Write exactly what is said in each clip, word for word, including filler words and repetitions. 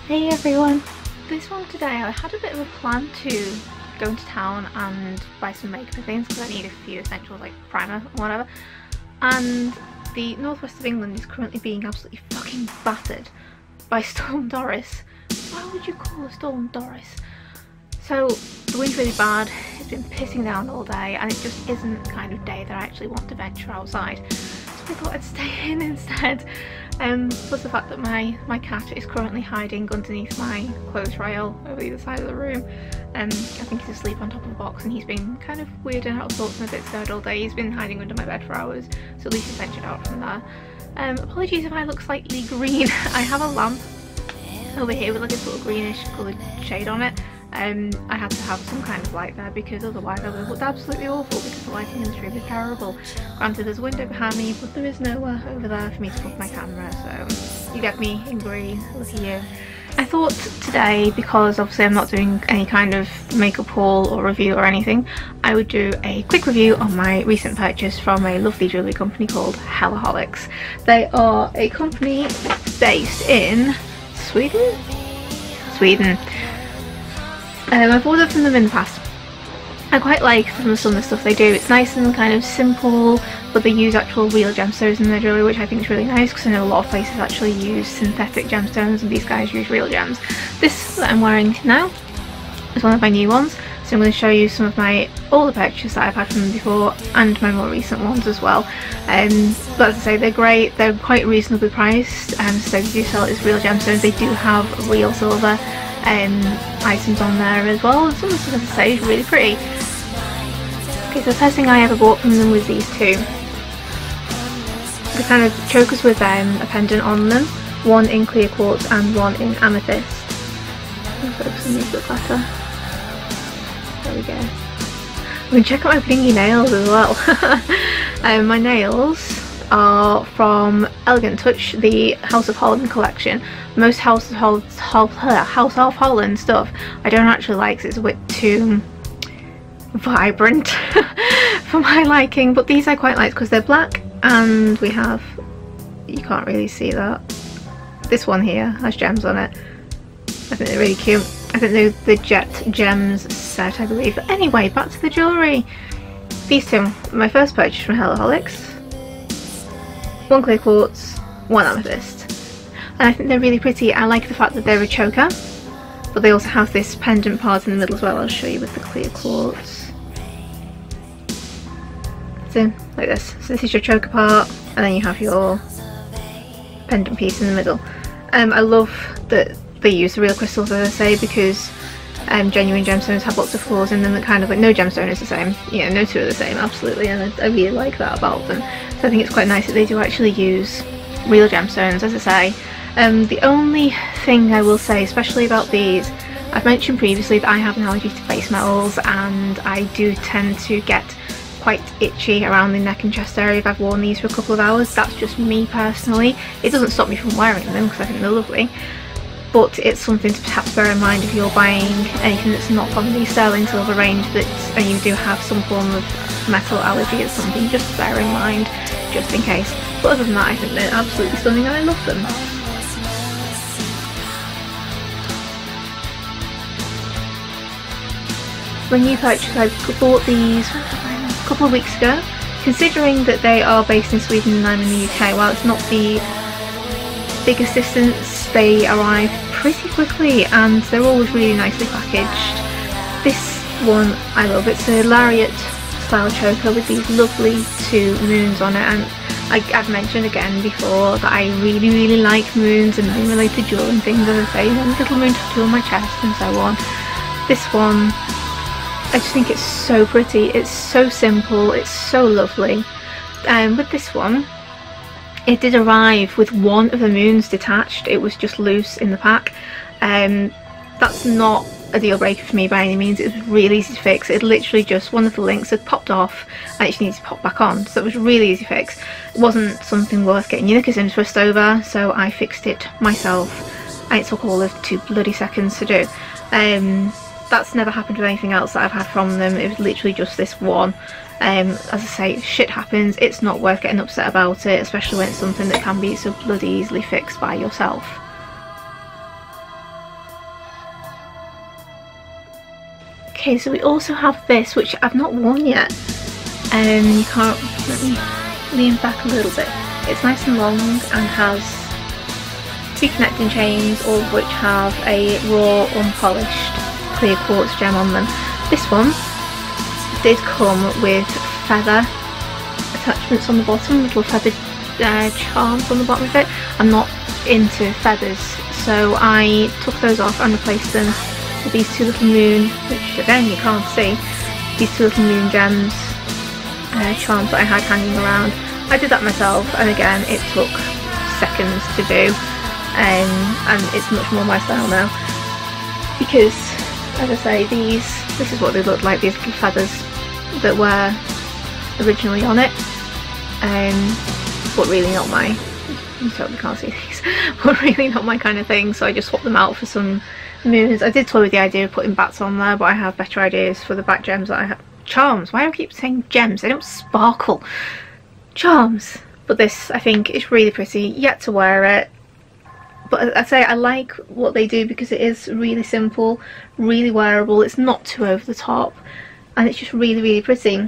Hey everyone! This one today, I had a bit of a plan to go into town and buy some makeup things because I need a few essentials like primer and whatever, and the northwest of England is currently being absolutely fucking battered by Storm Doris. Why would you call a Storm Doris? So the wind's really bad, it's been pissing down all day and it just isn't the kind of day that I actually want to venture outside. So I thought I'd stay in instead. Um, plus the fact that my, my cat is currently hiding underneath my clothes rail over the other side of the room. Um, I think he's asleep on top of the box and he's been kind of weird and out of sorts and a bit scared all day. He's been hiding under my bed for hours, so at least he's ventured out from there. Um, apologies if I look slightly green. I have a lamp over here with like a sort of greenish coloured shade on it. Um, I had to have some kind of light there because otherwise I would have looked absolutely awful because the lighting in this room is terrible. Granted, there's a window behind me, but there is nowhere over there for me to put my camera, so you get me in green. Look at you. I thought today, because obviously I'm not doing any kind of makeup haul or review or anything, I would do a quick review on my recent purchase from a lovely jewellery company called Hellaholics. They are a company based in Sweden? Sweden. Um, I've ordered from them in the past. I quite like some of, some of the stuff they do. It's nice and kind of simple, but they use actual real gemstones in their jewellery, which I think is really nice because I know a lot of places actually use synthetic gemstones and these guys use real gems. This that I'm wearing now is one of my new ones, so I'm going to show you some of my older purchases that I've had from them before and my more recent ones as well. Um, but as I say, they're great, they're quite reasonably priced, and so they do sell it as real gemstones. They do have real silver um, items on there as well, and some of the stuff, as I say, is really pretty. Okay, so the first thing I ever bought from them was these two. The kind of chokers with um, a pendant on them, one in clear quartz and one in amethyst. I'll focus on these a bit better. There we go. I'm going to check out my blingy nails as well. um, my nails are from Elegant Touch, the House of Holland collection. Most House of, Hol House of Holland stuff I don't actually like because it's a bit too vibrant for my liking, but these I quite like because they're black and we have, you can't really see that, this one here has gems on it. I think they're really cute. I think they're the Jet Gems set, I believe. But anyway, back to the jewellery. These two, my first purchase from Hellaholics. One clear quartz, one amethyst. And I think they're really pretty. I like the fact that they're a choker, but they also have this pendant part in the middle as well. I'll show you with the clear quartz. So, like this. So this is your choker part, and then you have your pendant piece in the middle. Um, I love that they use the real crystals, as I say, because um, genuine gemstones have lots of flaws in them that kind of like, no gemstone is the same. You know, no two are the same, absolutely, and I, I really like that about them. So I think it's quite nice that they do actually use real gemstones, as I say. Um, the only thing I will say, especially about these, I've mentioned previously that I have an allergy to base metals and I do tend to get quite itchy around the neck and chest area if I've worn these for a couple of hours. That's just me personally. It doesn't stop me from wearing them because I think they're lovely, but it's something to perhaps bear in mind if you're buying anything that's not from the sterling silver range that, and you do have some form of metal allergy or something, just bear in mind just in case. But other than that, I think they're absolutely stunning and I love them. When you purchase, I bought these a couple of weeks ago. Considering that they are based in Sweden and I'm in the U K, while it's not the biggest distance, they arrive pretty quickly and they're always really nicely packaged. This one I love. It's a lariat style choker with these lovely two moons on it, and I, I've mentioned again before that I really really like moons and moon related jewelry and things, as I say, and a little moon tattoo on my chest and so on. This one, I just think it's so pretty, it's so simple, it's so lovely. Um, with this one, it did arrive with one of the moons detached. It was just loose in the pack. Um, that's not a deal breaker for me by any means. It was really easy to fix. It literally just, one of the links had popped off and it just needed to pop back on, so it was really easy to fix. It wasn't something worth getting your knickers in to twist over, so I fixed it myself and it took all of two bloody seconds to do. Um, that's never happened with anything else that I've had from them. It was literally just this one. Um, as I say, shit happens. It's not worth getting upset about it, especially when it's something that can be so bloody easily fixed by yourself. Okay, so we also have this, which I've not worn yet. Um, you can't, let me lean back a little bit. It's nice and long and has two connecting chains, all of which have a raw, unpolished, clear quartz gem on them. This one did come with feather attachments on the bottom, little feathered uh, charms on the bottom of it. I'm not into feathers, so I took those off and replaced them with these two little moon, which again you can't see, these two little moon gems uh, charms that I had hanging around. I did that myself, and again it took seconds to do, um, and it's much more my style now, because as I say, these, this is what they look like, these little feathers that were originally on it, um, but really not my, you totally can't see these, but really not my kind of thing, so I just swapped them out for some moons. I did toy with the idea of putting bats on there, but I have better ideas for the back gems that I have. Charms, why do I keep saying gems? They don't sparkle. Charms. But this, I think, is really pretty, yet to wear it. But I say I like what they do because it is really simple, really wearable, it's not too over the top, and it's just really, really pretty.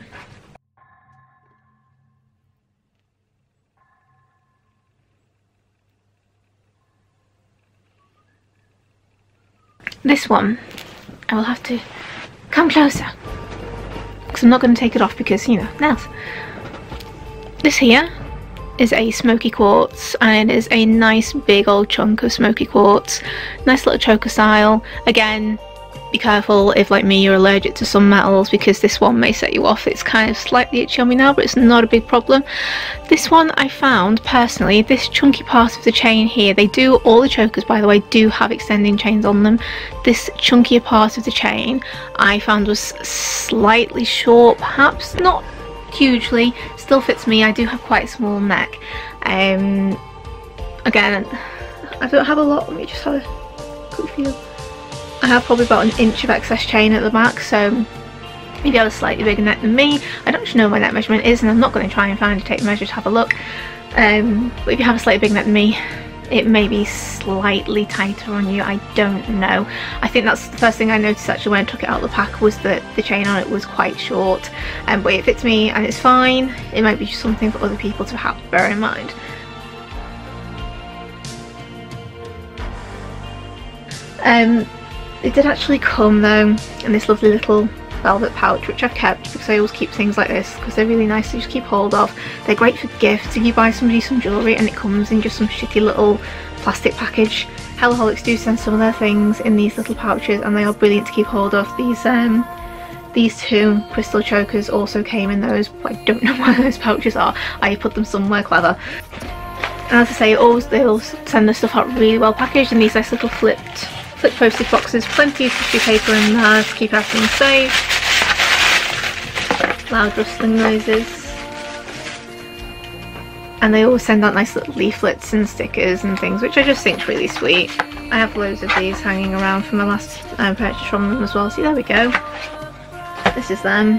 This one, I will have to come closer, because I'm not going to take it off because, you know, nails. This here is a smoky quartz, and it is a nice big old chunk of smoky quartz. Nice little choker style. Again, be careful if, like me, you're allergic to some metals, because this one may set you off. It's kind of slightly itchy on me now, but it's not a big problem. This one I found, personally, this chunky part of the chain here, they do, all the chokers by the way, do have extending chains on them. This chunkier part of the chain I found was slightly short, perhaps, not hugely, still fits me. I do have quite a small neck. Um, again, I don't have a lot, let me just have a quick feel. I have probably about an inch of excess chain at the back, so if you have a slightly bigger neck than me, I don't actually know what my neck measurement is, and I'm not going to try and find to take the measure to have a look, um, but if you have a slightly bigger neck than me, it may be slightly tighter on you, I don't know. I think that's the first thing I noticed actually when I took it out of the pack, was that the chain on it was quite short, um, but it fits me and it's fine. It might be just something for other people to have to bear in mind. Um, it did actually come though in this lovely little velvet pouch, which I've kept because I always keep things like this because they're really nice to just keep hold of. They're great for gifts if you buy somebody some jewellery and it comes in just some shitty little plastic package. Hellaholics do send some of their things in these little pouches, and they are brilliant to keep hold of. These um these two crystal chokers also came in those, but I don't know where those pouches are. I put them somewhere clever. And as I say, always they all send the stuff out really well packaged in these nice little flipped flip postage boxes. Plenty of tissue paper in there to keep everything safe. Loud rustling noises. And they always send out nice little leaflets and stickers and things, which I just think is really sweet. I have loads of these hanging around from my last um, purchase from them as well. See, there we go. This is them.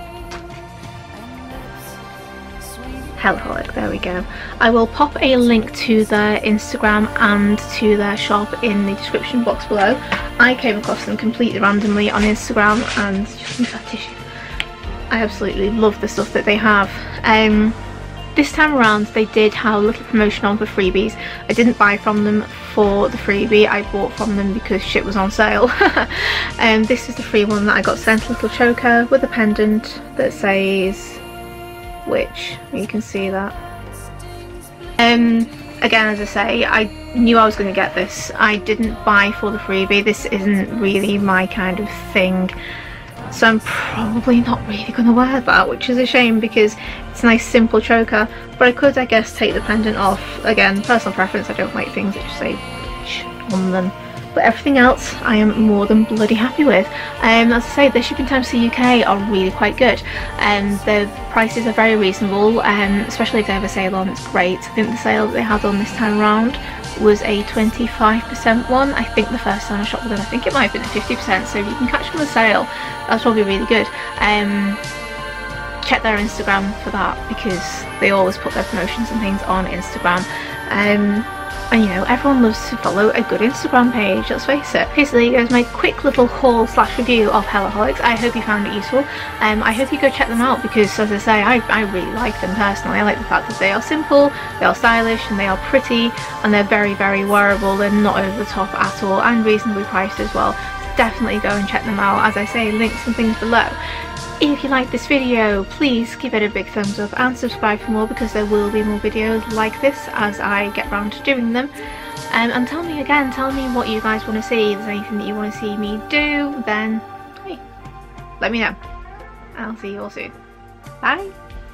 Hellaholic, there we go. I will pop a link to their Instagram and to their shop in the description box below. I came across them completely randomly on Instagram and just use that tissue. I absolutely love the stuff that they have. Um, this time around they did have a little promotion on for freebies. I didn't buy from them for the freebie, I bought from them because shit was on sale. And um, this is the free one that I got sent, a little choker with a pendant that says which, you can see that. Um, again, as I say, I knew I was going to get this. I didn't buy for the freebie. This isn't really my kind of thing, so I'm probably not really going to wear that, which is a shame because it's a nice simple choker. But I could, I guess, take the pendant off. Again, personal preference, I don't like things that just say bitch on them. But everything else I am more than bloody happy with. Um, as I say, the shipping times to the U K are really quite good, and um, the prices are very reasonable, um, especially if they have a sale on. It's great. I think the sale that they had on this time around was a twenty-five percent one. I think the first time I shopped with them, I think it might have been a fifty percent, so if you can catch them on a sale, that's probably really good. Um, check their Instagram for that, because they always put their promotions and things on Instagram. Um, and you know, everyone loves to follow a good Instagram page, let's face it. Okay, so there you go, is my quick little haul slash review of Hellaholics. I hope you found it useful. Um, I hope you go check them out, because as I say, I, I really like them personally. I like the fact that they are simple, they are stylish, and they are pretty, and they're very, very wearable. They're not over the top at all, and reasonably priced as well. So definitely go and check them out. As I say, links and things below. If you like this video, please give it a big thumbs up and subscribe for more, because there will be more videos like this as I get round to doing them. Um, and tell me again, tell me what you guys want to see. If there's anything that you want to see me do, then hey, let me know. I'll see you all soon. Bye!